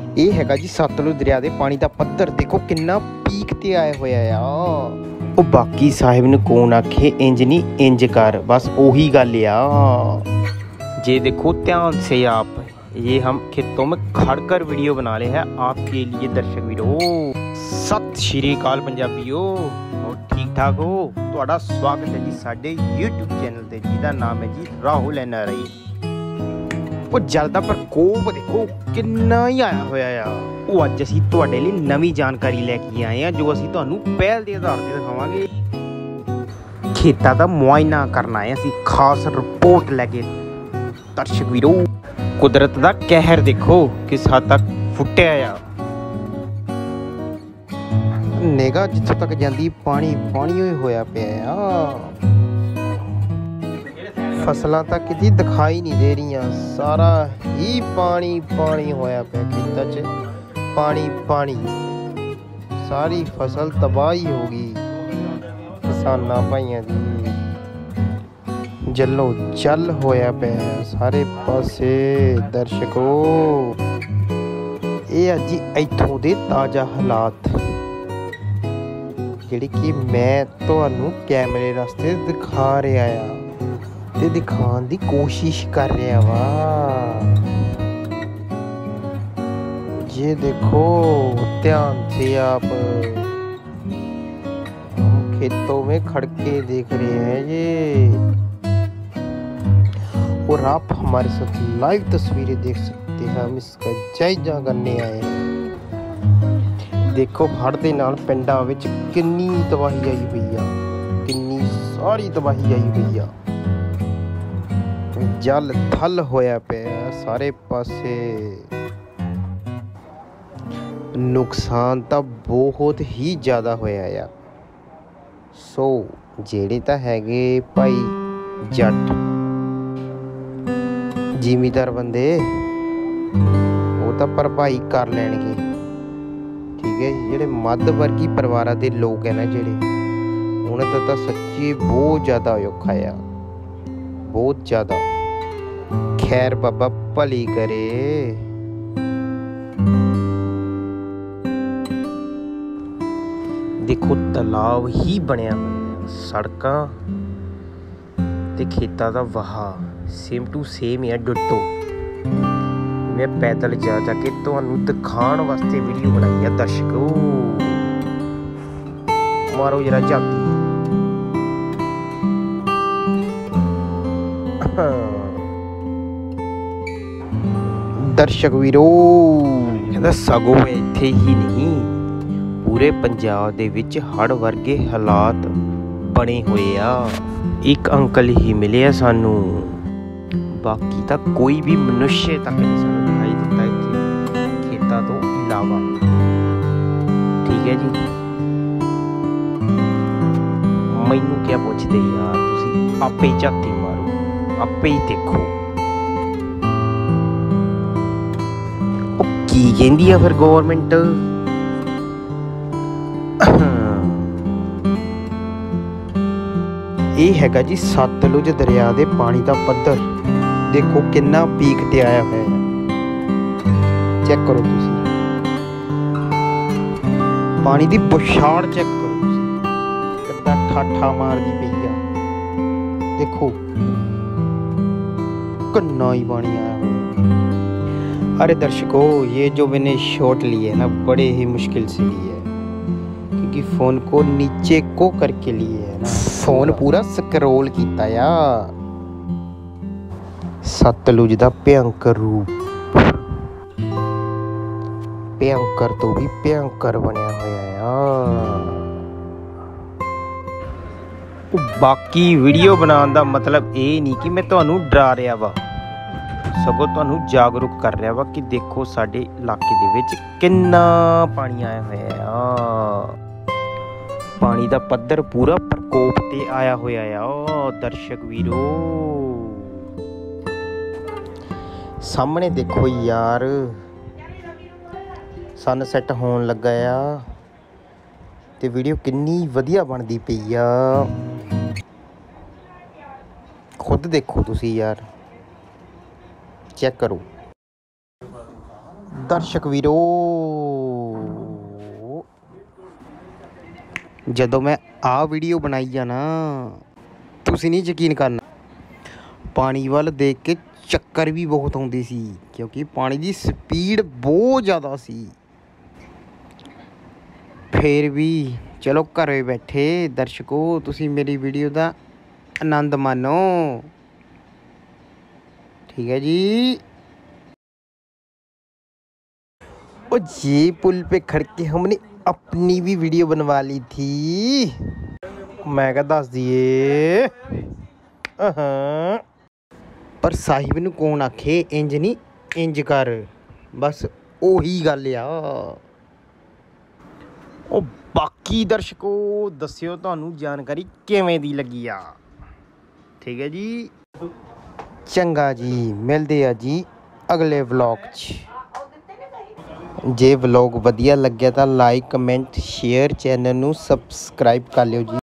ਇਹ ਹੈਗਾ ਜੀ ਸਤਲੁਜ ਦਰਿਆ ਦੇ ਪਾਣੀ ਦਾ ਪੱਧਰ। ਦੇਖੋ ਕਿੰਨਾ ਪੀਕ ਤੇ ਆਇਆ ਹੋਇਆ ਆ। ਉਹ ਬਾਕੀ ਸਾਹਿਬ ਨੂੰ ਕੌਣ ਆਖੇ इंज नहीं इंज कर, बस ਉਹੀ ਗੱਲ ਆ। ये देखो ध्यान से आप, ये हम खेतों में खड़कर वीडियो बना रहे हैं आपके लिए दर्शक वीरो। सत श्री अकाल पंजाबीओ, और ठीक ठाक हो? ਤੁਹਾਡਾ ਸਵਾਗਤ ਹੈ ਜੀ ਸਾਡੇ YouTube ਚੈਨਲ ਤੇ ਜਿਹਦਾ ਨਾਮ ਹੈ ਜੀ ਰਾਹੁਲ NRI। ਉਹ ਜਲ ਦਾ ਪ੍ਰਕੋਪ ਦੇਖੋ ਕਿੰਨਾ ਹੀ ਆਇਆ ਹੋਇਆ ਆ। ਉਹ ਅੱਜ ਅਸੀਂ ਤੁਹਾਡੇ ਲਈ ਨਵੀਂ ਜਾਣਕਾਰੀ ਲੈ ਕੇ ਆਏ ਆ ਜੋ ਅਸੀਂ ਤੁਹਾਨੂੰ ਪਹਿਲ ਦੇ ਆਧਾਰ ਤੇ ਦਿਖਾਵਾਂਗੇ। ਖੇਤਾਂ ਦਾ ਮੁਆਇਨਾ ਕਰਨਾ ਹੈ ਅਸੀਂ, ਖਾਸ ਰਿਪੋਰਟ ਲੈ ਕੇ ਦਰਸ਼ਕ ਵੀਰੋ। ਕੁਦਰਤ ਦਾ ਕਹਿਰ ਦੇਖੋ ਕਿਸ ਹੱਦ ਤੱਕ ਫੁੱਟਿਆ ਆ। ਨਿਗਾਹ ਜਿੱਥੋਂ ਤੱਕ ਜਾਂਦੀ ਪਾਣੀ ਪਾਣੀ ਹੋਇਆ ਪਿਆ ਆ। ਫਸਲਾਂ ਤਾਂ ਕਿਤੇ ਦਿਖਾਈ ਨਹੀਂ ਦੇ ਰਹੀਆਂ, ਸਾਰਾ ਹੀ ਪਾਣੀ ਪਾਣੀ ਹੋਇਆ ਪਿਆ ਖੇਤਾਂ 'ਚ। ਪਾਣੀ ਪਾਣੀ, ਸਾਰੀ ਫਸਲ ਤਬਾਹੀ ਹੋ ਗਈ ਕਿਸਾਨਾਂ ਭਾਈਆਂ ਦੀ। ਜੱਲੋ ਜਲ ਹੋਇਆ ਪਿਆ ਸਾਰੇ ਪਾਸੇ ਦਰਸ਼ਕੋ। ਇਹ ਅੱਜ ਇੱਥੋਂ ਦੇ ਤਾਜ਼ਾ ਹਾਲਾਤ ਜਿਹੜੇ ਕਿ ਮੈਂ ਤੁਹਾਨੂੰ ਕੈਮਰੇ ਰਸਤੇ ਦਿਖਾ ਰਿਹਾ ਆ ਤੇ ਦਿਖਾਉਣ ਦੀ ਕੋਸ਼ਿਸ਼ ਕਰ ਰਿਹਾ ਵਾ। ये देखो ध्यान से आप, हम खेतों में खड़ के देख रहे हैं ये, और आप हमारे साथ लाइव तस्वीरें देख सकते हैं। हम इसका जायजा करने आए हैं। देखो हड़ दे नाल पिंडां विच किन्नी तबाही आई हुई आ, किन्नी सारी तबाही आई हुई आ। जल थल होया पिया सारे पासे। नुकसान ਤਾਂ ਬਹੁਤ ਹੀ ਜ਼ਿਆਦਾ ਹੋਇਆ ਆ। ਸੋ ਜਿਹੜੇ ਤਾਂ ਹੈਗੇ ਭਾਈ ਜੱਟ ਜ਼ਿਮੀਦਾਰ ਬੰਦੇ, ਉਹ ਤਾਂ ਭਰਪਾਈ ਕਰ ਲੈਣਗੇ, ਠੀਕ ਹੈ। ਜਿਹੜੇ ਮੱਧ ਵਰਗੀ ਪਰਿਵਾਰਾਂ ਦੇ ਲੋਕ ਹੈ ਨਾ ਜਿਹੜੇ, ਉਹਨਾਂ ਦਾ ਤਾਂ ਸੱਚੀ ਬਹੁਤ ਜ਼ਿਆਦਾ ਔਖਾ ਆ, ਬਹੁਤ ਜ਼ਿਆਦਾ। ਖੈਰ ਬਾਬਾ ਭਲੀ ਕਰੇ। ਦੇਖੋ ਤਲਾਬ ਹੀ ਬਣਿਆ ਹੋਇਆ, ਸੜਕਾਂ ਤੇ ਖੇਤਾਂ ਦਾ ਵਹਾ ਸੇਮ ਟੂ ਸੇਮ ਹੀ ਆ, ਡਿਟੋ। ਮੈਂ ਪੈਦਲ ਜਾ ਕੇ ਤੁਹਾਨੂੰ ਦਿਖਾਉਣ ਵਾਸਤੇ ਵੀਡੀਓ ਬਣਾਈ ਆ ਦਰਸ਼ਕੋ। ਮਾਰੋ ਜਰਾ ਝਾਤੀ। ਦਰਸ਼ਕ ਵੀਰੋ ਕਹਿੰਦਾ ਸਗੋਂ ਇੱਥੇ ਹੀ ਨਹੀਂ, ਪੂਰੇ ਪੰਜਾਬ ਦੇ ਵਿੱਚ ਹੜ੍ਹ ਵਰਗੇ ਹਾਲਾਤ ਬਣੇ ਹੋਏ ਆ। ਇੱਕ ਅੰਕਲ ਹੀ ਮਿਲਿਆ ਸਾਨੂੰ, ਬਾਕੀ ਤਾਂ ਕੋਈ ਵੀ ਮਨੁੱਖ ਤੱਕ ਨਹੀਂ ਸਾਨੂੰ ਦਿਖਾਈ ਦਿੱਤਾ ਇੱਥੇ ਖੇਤਾਂ ਤੋਂ ਇਲਾਵਾ, ਠੀਕ ਹੈ ਜੀ। ਮੈਨੂੰ ਕਿਆ ਪੁੱਛਦੇ ਯਾਰ, ਤੁਸੀਂ ਆਪੇ ਹੀ ਝਾਤੀ ਮਾਰੋ, ਆਪੇ ਹੀ ਦੇਖੋ। ਉਹ ਕੀ ਕਹਿੰਦੀ ਆ ਫਿਰ ਗੌਰਮੈਂਟ? ਇਹ ਹੈਗਾ ਜੀ ਸਤਲੁਜ ਦਰਿਆ ਦੇ ਪਾਣੀ ਦਾ ਪੱਧਰ। ਦੇਖੋ ਕਿੰਨਾ ਪੀਕ ਤੇ ਆਇਆ ਹੋਇਆ ਹੈ। ਚੈੱਕ ਕਰੋ ਤੁਸੀਂ ਪਾਣੀ ਦੀ ਬੁਛਾੜ, ਚੈੱਕ ਕਰੋ ਤੁਸੀਂ ਕਿੱਦਾਂ ਠਾਠਾ ਮਾਰਦੀ ਪਈ ਆ। ਦੇਖੋ ਕਿੰਨਾ ਹੀ ਪਾਣੀ आया हुआ। अरे दर्शकों, ये जो मैंने शॉट लिए है ना, बड़े ही मुश्किल से लिए है, क्योंकि फ़ोन को नीचे को करके लिए है ना, फ़ोन पूरा स्क्रॉल किया या। सतलुज दा भयंकर रूप, भयंकर तो भी भयंकर बनया होया आ। बाकी वीडियो बनाने का मतलब ये नहीं कि मैं तुहानू डरा रहा वा, सगों तुहानू जागरूक कर रहा वा कि देखो साडे इलाके दे विच किन्ना पानी आया होया आ। पानी दा पद्धर पूरा प्रकोप ते आया होया आ दर्शक वीरो। सामने देखो यार सनसैट होन लगा आ ते वीडियो किन्नी वधिया बनदी पई आ। खुद देखो तुसी यार, चेक करो। ਦਰਸ਼ਕ ਵੀਰੋ, ਜਦੋਂ ਮੈਂ ਆਹ ਵੀਡੀਓ ਬਣਾਈ ਆ ਨਾ, ਤੁਸੀਂ ਨਹੀਂ ਯਕੀਨ ਕਰਨਾ, ਪਾਣੀ ਵੱਲ ਦੇਖ ਕੇ ਚੱਕਰ ਵੀ ਬਹੁਤ ਆਉਂਦੇ ਸੀ, ਕਿਉਂਕਿ ਪਾਣੀ ਦੀ ਸਪੀਡ ਬਹੁਤ ਜ਼ਿਆਦਾ ਸੀ। ਫਿਰ ਵੀ ਚਲੋ ਘਰੇ ਬੈਠੇ ਦਰਸ਼ਕੋ ਤੁਸੀਂ ਮੇਰੀ ਵੀਡੀਓ ਦਾ आनंद मानो, ठीक है जी। और ये पुल पे खड़ के हमने अपनी भी वीडियो बनवा ली थी, मैं क्या दस दिए। पर साहिब नूं कौन आखे इंज नहीं इंज कर, बस ओही गल आ। ओ बाकी दर्शकों दस्सिओ तुहानूं जानकारी किवें दी लगी आ, ठीक है जी। चंगा जी, मिलते हैं जी अगले व्लॉग च। जे व्लॉग वधिया लग्या तो लाइक कमेंट शेयर, चैनल नूं सबसक्राइब कर लियो जी।